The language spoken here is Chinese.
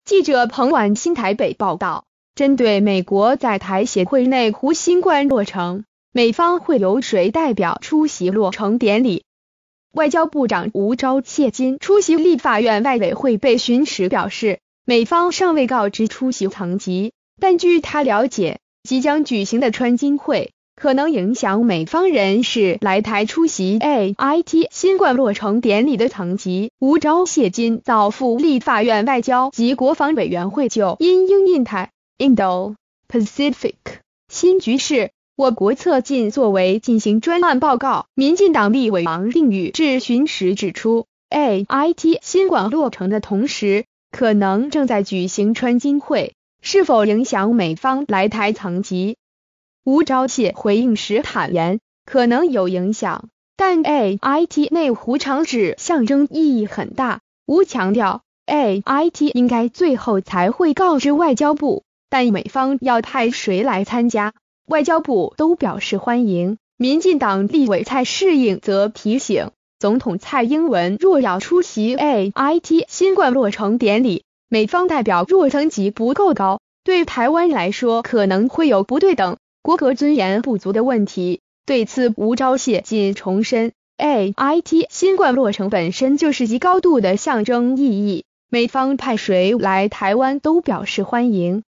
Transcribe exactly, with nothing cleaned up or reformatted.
记者彭婉新台北报道，针对美国在台协会内湖新冠落成，美方会由谁代表出席落成典礼？外交部长吴钊燮今出席立法院外委会备询时表示，美方尚未告知出席层级，但据他了解，即将举行的川金会可能影响美方人士来台出席 A I T 新冠落成典礼的层级。吴钊燮今早赴立法院外交及国防委员会就因应印太 Indo-Pacific 新局势，我国侧进作为进行专案报告。民进党立委王定宇质询时指出 ，A I T 新冠落成的同时，可能正在举行川金会，是否影响美方来台层级？吴钊燮回应时坦言，可能有影响，但 A I T 内湖场址象征意义很大。吴强调 ，A I T 应该最后才会告知外交部，但美方要派谁来参加，外交部都表示欢迎。民进党立委蔡适应则提醒，总统蔡英文若要出席 A I T 新冠落成典礼，美方代表若层级不够高，对台湾来说可能会有不对等、国格尊严不足的问题。对此，吴钊燮仅重申 ，A I T 新冠落成本身就是极高度的象征意义，美方派谁来台湾都表示欢迎。